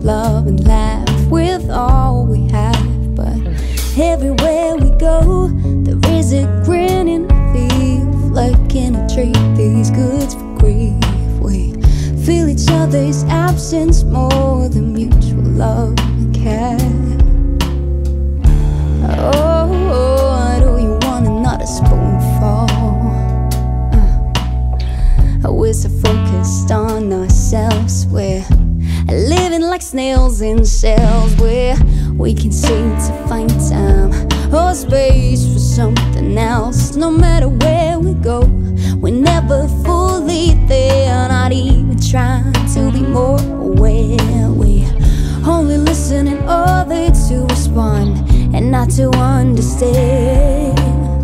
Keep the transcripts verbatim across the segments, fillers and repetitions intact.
love and laugh with all we have. But everywhere we go, there is a grin in the thief, looking to treat these goods for grief. We feel each other's absence more than mutual love and care. Oh, do you want another spoonful? Uh, we're so focused on ourselves, we're living like snails in shells, where we can seem to find time or space for something else. No matter where we go, we're never fully there, not even trying to be more aware. We only listen in order to respond and not to understand.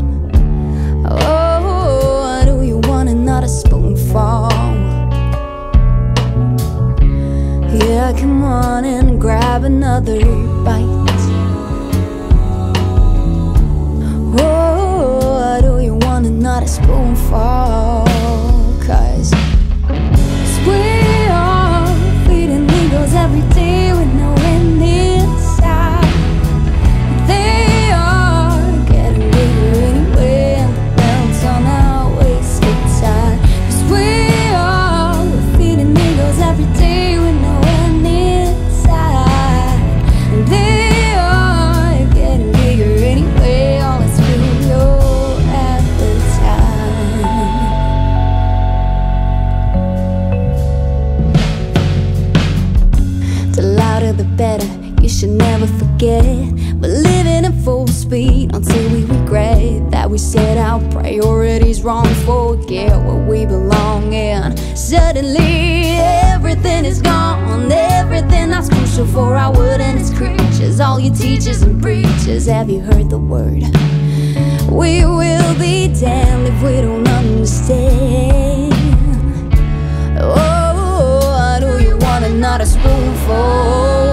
Oh, do you want another spoonful? Yeah, come on and grab another bite. Oh, do you want another spoonful? 'Cause we are feeding egos every day with no end inside. They are getting bigger anyway, and the belts on our waist get tied. 'Cause we are feeding egos every day with no end inside. And they are getting bigger anyway, all it's through your appetite. The louder the better, you should never forget. But living at full speed until we regret that we set our priorities wrong, forget where we belong in. Suddenly everything is gone, everything that's crucial for our world and its creatures. All your teachers and preachers, have you heard the word? We will be damned if we don't understand. Oh, do you want another spoonful?